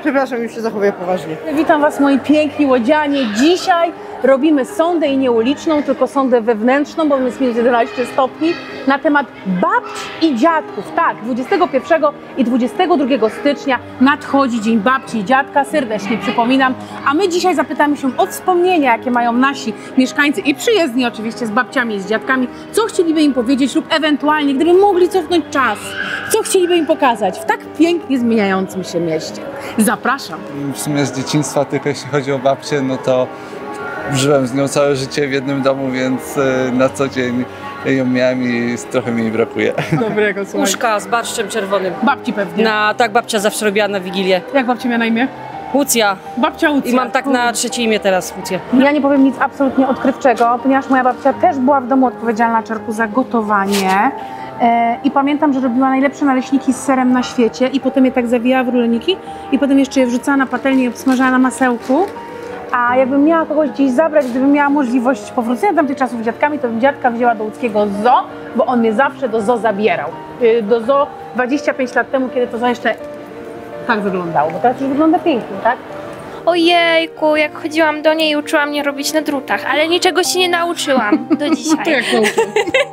Przepraszam, już się zachowuję poważnie. Witam Was, moi piękni łodzianie. Dzisiaj robimy sondę i nie uliczną, tylko sondę wewnętrzną, bo jest minus 11 stopni, na temat babci i dziadków. Tak, 21 i 22 stycznia nadchodzi Dzień Babci i Dziadka, serdecznie przypominam. A my dzisiaj zapytamy się o wspomnienia, jakie mają nasi mieszkańcy i przyjezdni oczywiście z babciami i z dziadkami, co chcieliby im powiedzieć lub ewentualnie, gdyby mogli cofnąć czas, co chcieliby im pokazać w tak pięknie zmieniającym się mieście. Zapraszam. W sumie z dzieciństwa, tylko jeśli chodzi o babcię, no to żyłem z nią całe życie w jednym domu, więc na co dzień ją miałem i trochę mi jej brakuje. Dobrego, słuchaj. Uszka z barszczem czerwonym. Babci pewnie. Tak, babcia zawsze robiła na Wigilię. Jak babcia miała na imię? Łucja. Babcia Łucja. I mam tak na trzecie imię teraz, Łucję. Ja nie powiem nic absolutnie odkrywczego, ponieważ moja babcia też była w domu odpowiedzialna, Czarku, za gotowanie. I pamiętam, że robiła najlepsze naleśniki z serem na świecie i potem je tak zawijała w ruleniki i potem jeszcze je wrzucała na patelnię i obsmażała na masełku. A jakbym miała kogoś gdzieś zabrać, gdybym miała możliwość powrócenia tamtych czasów z dziadkami, to bym dziadka wzięła do łódzkiego zoo, bo on mnie zawsze do zoo zabierał. Do zoo 25 lat temu, kiedy to zoo jeszcze tak wyglądało, bo teraz już wygląda pięknie, tak? Ojejku, jak chodziłam do niej i uczyła mnie robić na drutach, ale niczego się nie nauczyłam do dzisiaj. To jak nauczył?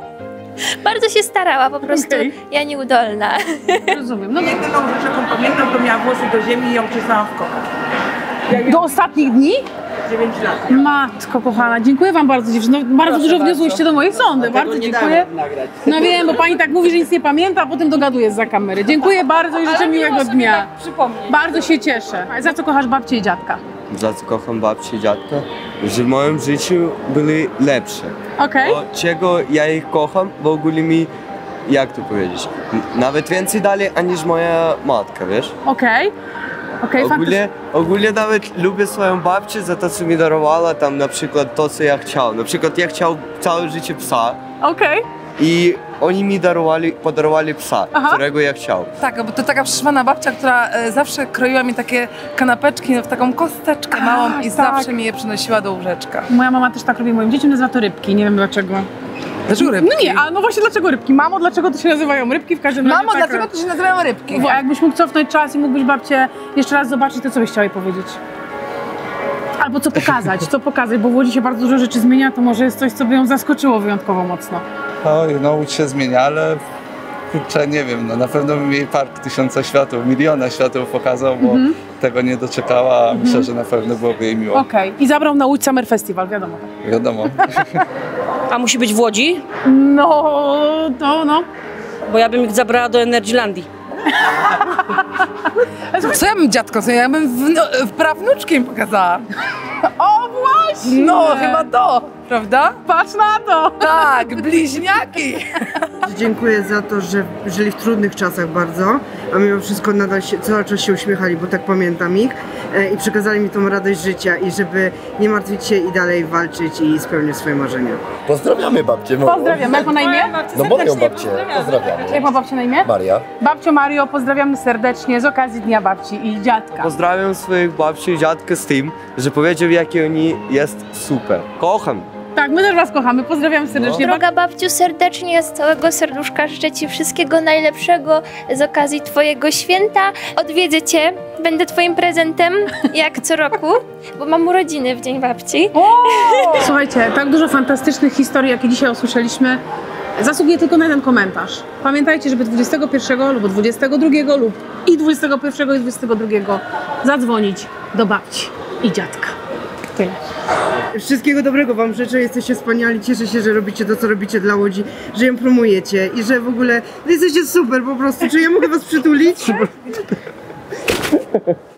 Bardzo się starała, po prostu ja nieudolna. Rozumiem. No, Jedyną rzecz, jaką pamiętam, to miała włosy do ziemi i ją czesałam w kokach. do ostatnich dni? 9 lat. Matko kochana, dziękuję Wam bardzo, dziewczyny. No, bardzo dużo wniosłyście do mojej sądy. Bardzo dziękuję. No wiem, bo Pani tak mówi, że nic nie pamięta, a potem dogaduje zza kamery. Dziękuję bardzo i życzę miłego dnia. Bardzo się cieszę. A za co kochasz babcię i dziadka? Za co kocham babcię i dziadka? Że w moim życiu byli lepsze. Okej. Bo czego ja ich kocham, w ogóle mi, jak to powiedzieć, nawet więcej dali, aniż moja matka, wiesz? Okej, fantastycznie. Ogólnie nawet lubię swoją babcię za to, co mi darowała, tam na przykład to, co ja chciał. Na przykład ja chciał całe życie psa Okej. i oni mi podarowali psa, którego ja chciał. Tak, bo to taka przyszwana babcia, która zawsze kroiła mi takie kanapeczki w taką kosteczkę małą i zawsze mi je przynosiła do łóżeczka. Moja mama też tak robi moim dzieciom, nazywa to rybki, nie wiem dlaczego. Dlaczego rybki? No nie, a no właśnie dlaczego rybki? Mamo, dlaczego to się nazywają rybki? W każdym razie Mamo, tak, dlaczego to się nazywają rybki? A jakbyś mógł cofnąć czas i mógłbyś babcię jeszcze raz zobaczyć, to co byś chciał jej powiedzieć? Albo co pokazać, bo w Łodzi się bardzo dużo rzeczy zmienia, to może jest coś, co by ją zaskoczyło wyjątkowo mocno. Oj, no Łódź się zmienia, ale kurczę, nie wiem, no na pewno bym jej park 1000 światów, 1 000 000 światów pokazał, bo tego nie doczekała, a myślę, że na pewno byłoby jej miło. Okej. I zabrał na Łódź Summer Festival, wiadomo. Wiadomo. A musi być w Łodzi? No. Bo ja bym ich zabrała do Energylandii. Co ja bym dziadko, co ja bym prawnuczkiem pokazała? O właśnie! No, chyba to, prawda? Patrz na to! Tak, bliźniaki! Dziękuję za to, że żyli w trudnych czasach bardzo, a mimo wszystko nadal cały czas się uśmiechali, bo tak pamiętam ich i przekazali mi tą radość życia i żeby nie martwić się i dalej walczyć i spełniać swoje marzenia. Pozdrawiamy babcię moją. Pozdrawiam. Jak ma na imię? No moją babcię. Pozdrawiamy. Jak ma babcia na imię? Maria. Babcio Mario, pozdrawiamy serdecznie z okazji Dnia Babci i Dziadka. Pozdrawiam swoich babci i dziadka z tym, że powiedział, jaki oni jest super. Kocham. Tak, my też Was kochamy, pozdrawiamy serdecznie. Droga babciu, serdecznie z całego serduszka życzę Ci wszystkiego najlepszego z okazji Twojego święta. Odwiedzę Cię, będę Twoim prezentem, jak co roku, bo mam urodziny w Dzień Babci. Słuchajcie, tak dużo fantastycznych historii, jakie dzisiaj usłyszeliśmy, zasługuje tylko na jeden komentarz. Pamiętajcie, żeby 21 lub 22 lub i 21 i 22 zadzwonić do babci i dziadka. Tyle. Wszystkiego dobrego Wam życzę, jesteście wspaniali, cieszę się, że robicie to, co robicie dla Łodzi, że ją promujecie i że w ogóle jesteście super po prostu. Czy ja mogę Was przytulić?